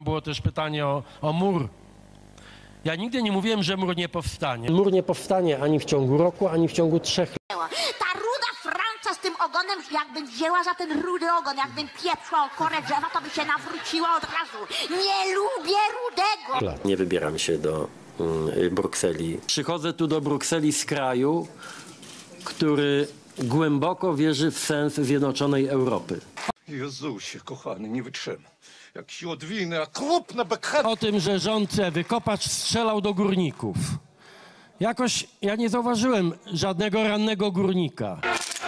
Było też pytanie o mur. Ja nigdy nie mówiłem, że mur nie powstanie. Mur nie powstanie ani w ciągu roku, ani w ciągu 3 lat. Ta ruda Franca z tym ogonem, jakbym wzięła za ten rudy ogon, jakbym pieprzyła o korę drzewa, to by się nawróciła od razu. Nie lubię rudego. Nie wybieram się do Brukseli. Przychodzę tu do Brukseli z kraju, który głęboko wierzy w sens zjednoczonej Europy. Jezusie, kochany, nie wytrzymam. Jak się odwinę, a klub na backhand. O tym, że rząd Wykopacz strzelał do górników. Jakoś ja nie zauważyłem żadnego rannego górnika.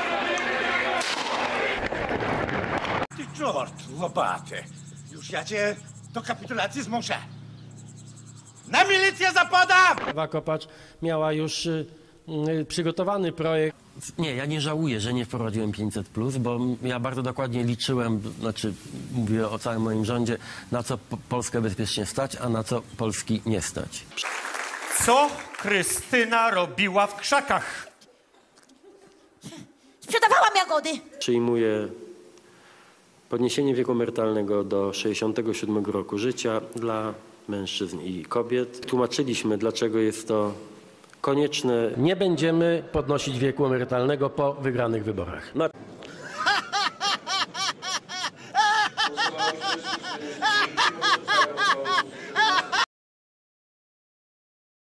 Ty czort, łopaty. Już ja cię do kapitulacji zmuszę. Na milicję zapadam! Ewa Kopacz miała już przygotowany projekt. Nie, ja nie żałuję, że nie wprowadziłem 500+, bo ja bardzo dokładnie liczyłem, znaczy mówię o całym moim rządzie, na co Polskę bezpiecznie stać, a na co Polski nie stać. Co Krystyna robiła w krzakach? Sprzedawałam jagody. Przyjmuje podniesienie wieku emerytalnego do 67 roku życia dla mężczyzn i kobiet. Tłumaczyliśmy, dlaczego jest to konieczne. Nie będziemy podnosić wieku emerytalnego po wygranych wyborach.